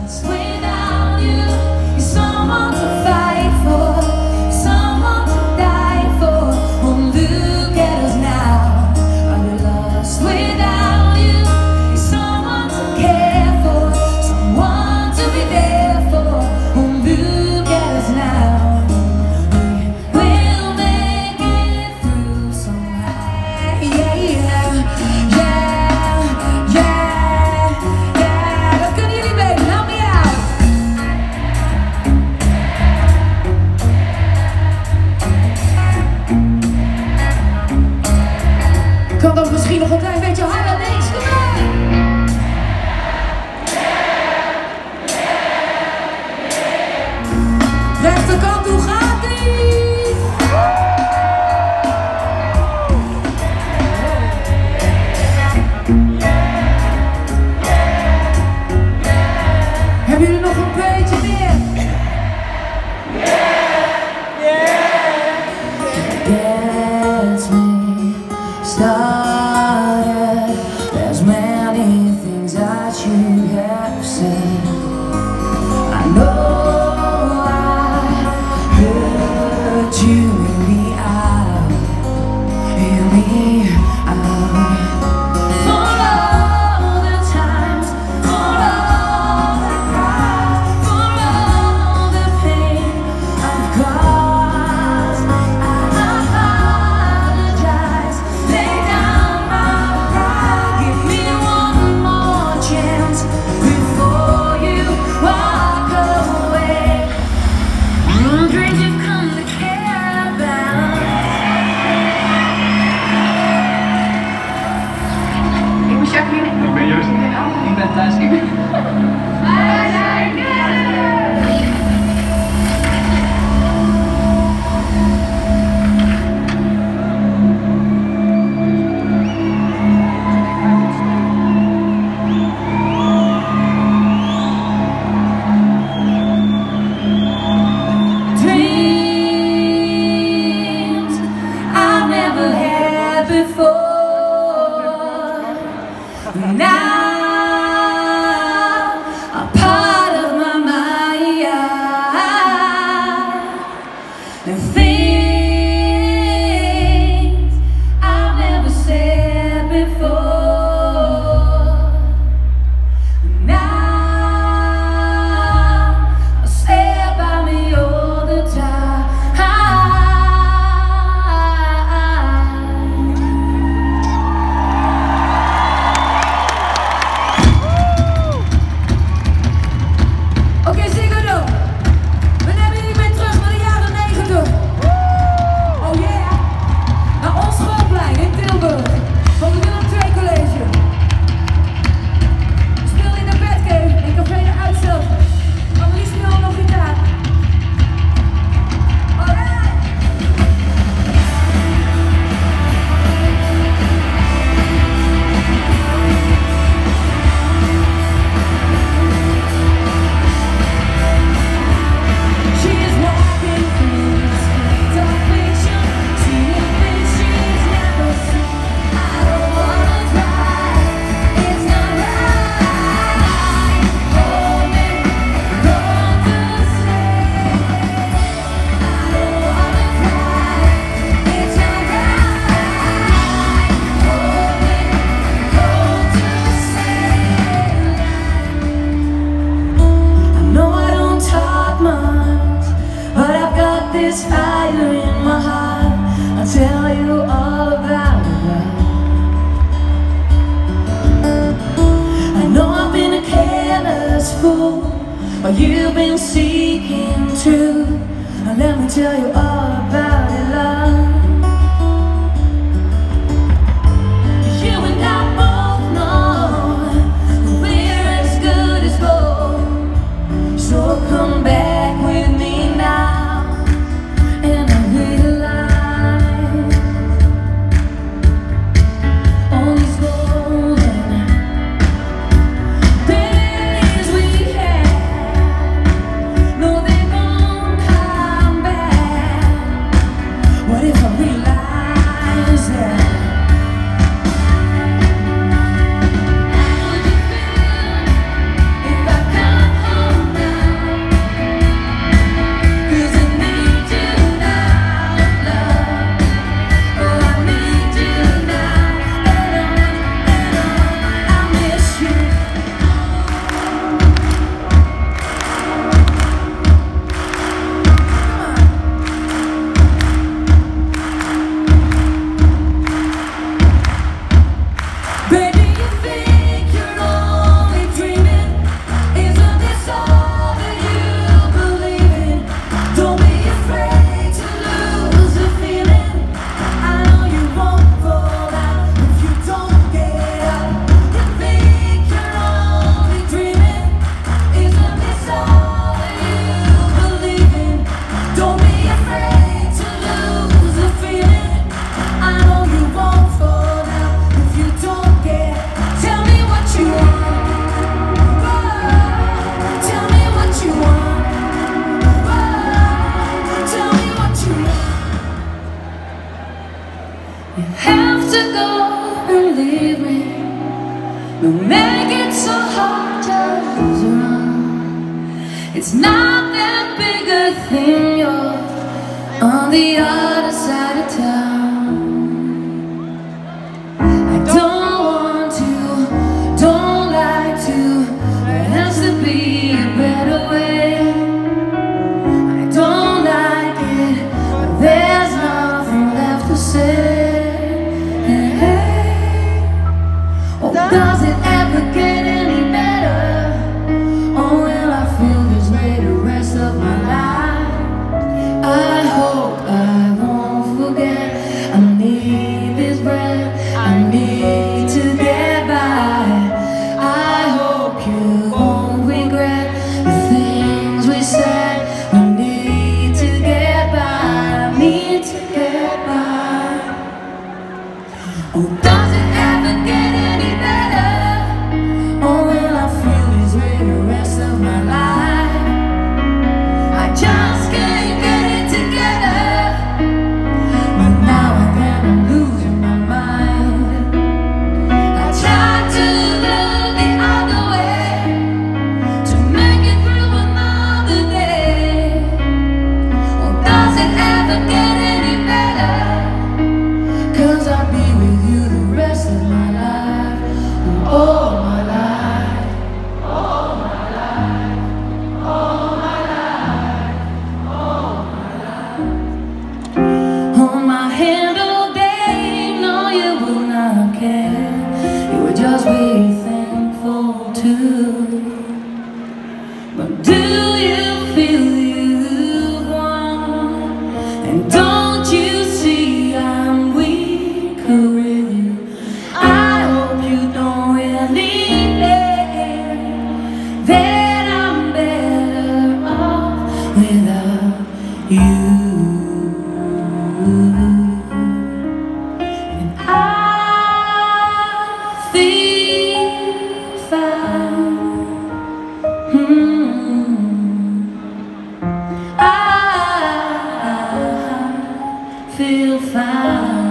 Kan dat misschien nog een klein beetje harder? Links, kom maar! Rechterkant, hoe gaat ie? Hebben jullie nog een beetje meer? That's me started. There's many things that you have said. I know I hurt you in the eye, hear me out. For all the times, for all the cries, for all the pain I've caused, I apologize. Lay down my pride, give me one more chance before you walk away. Dreams you've come to care about. Ik moet Jacqueline. Ik ben Joost. Ik ben thuis. Dreams I've never had before. Now a part of my mind, and things I've never said before. Now I say about me all the time. Oké, zingen dan. We nemen jullie mee terug naar de jaren 90. Oh yeah. Naar ons schoolplein in Tilburg. Van de Willem II College. We spelen in de Batcave in Café de Uitstel. Annelies speelt nog gitaar. Alright. She is walking through the streets of fiction, seeing things she's never seen. I don't wanna try, it's not right. Hold me, going to say. I don't wanna try, it's not right. Hold me, going to say. I know I don't talk much, but I've got this fire in my heart. I'll tell you all about it. I know I've been a careless fool, but you've been seeking truth. And let me tell you all about it, love. You and I both know we're as good as gold. So come back with me now, and I'll realize all these golden days we had, no, they won't come back. It's not that big a thing. You're on the other side of town. I don't want to, don't like to. There has to be a better way. I don't like it, but there's nothing left to say. Oh, does it ever get any better? Oh, will I feel this way the rest of my life? I hope I won't forget. I need this breath, I need to get by. I hope you won't regret the things we said. We need to get by, I need to get by. Oh, does it ever get any better? Or will I feel this way the rest of my life? I just can't get it together. But now and then I'm losing my mind. I try to look the other way to make it through another day. Or does it ever get any better? 'Cause I'll be with you the rest of my life. All my life, all my life, all my life, all my life. Hold my hand all day, no you will not care. You would just be thankful too. But do you feel you've won? And don't you see I'm weaker with you? I hope you don't really think that I'm better off without you. And I feel fine. I feel fine.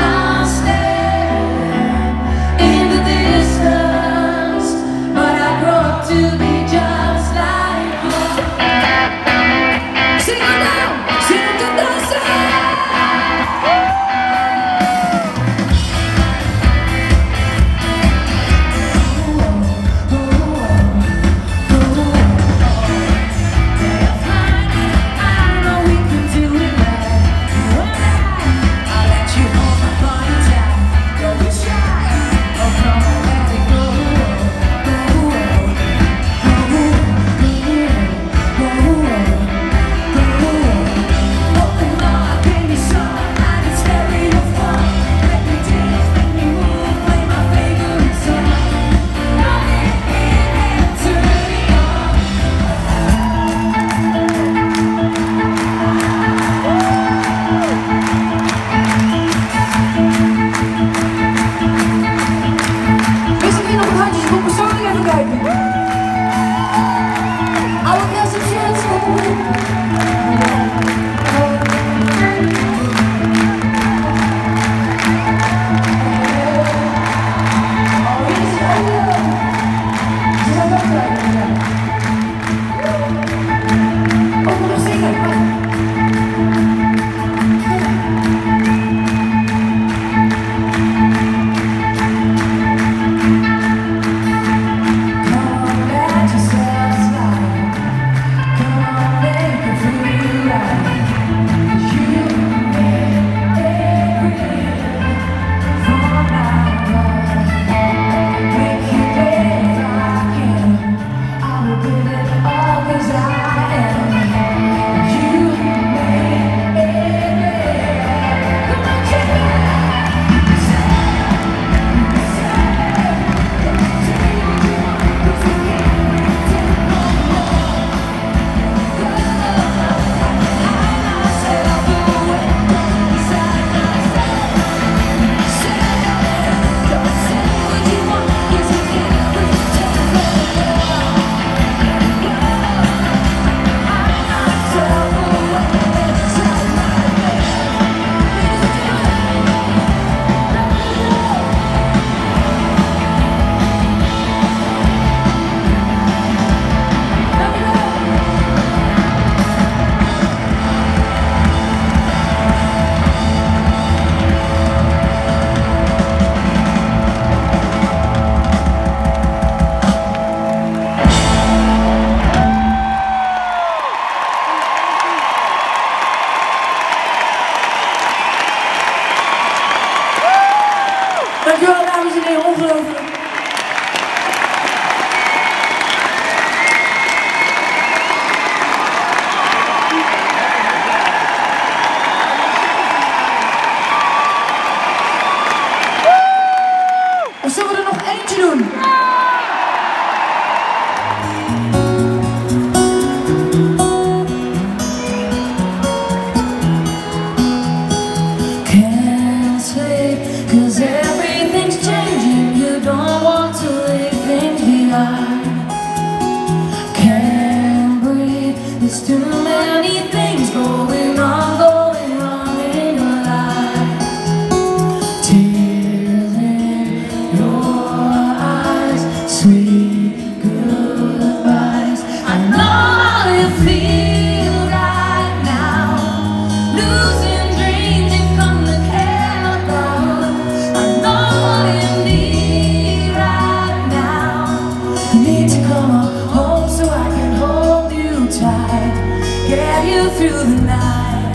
But I grow Can't sleep 'cause everything's changing. You don't want to leave things behind. Can't breathe, there's too many things going on in your life. Tears in your eyes, sweet goodbyes. I know how you feel right now, losing dreams you've come to care about. I know what you need right now. You need to come home so I can hold you tight, get you through the night.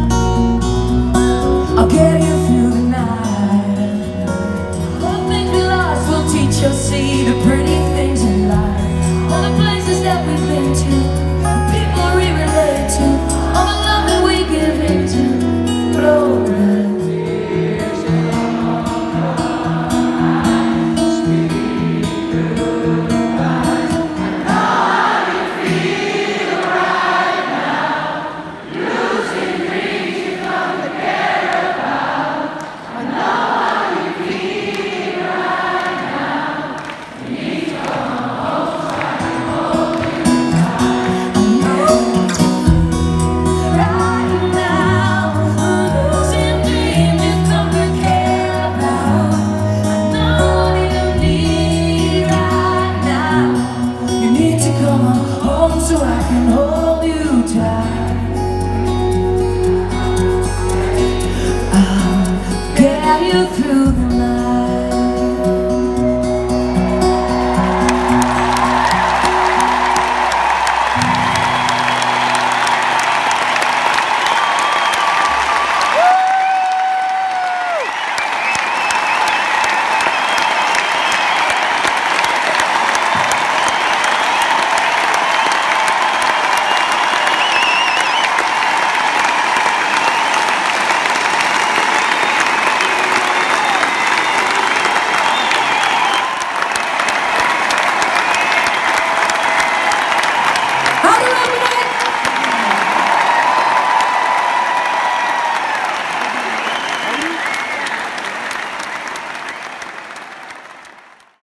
I'll get you through the night. All things we lost will teach us, see the pretty things in life. All the places that we've been to, the people we relate to, all the love that we give into. Glory. So I can hold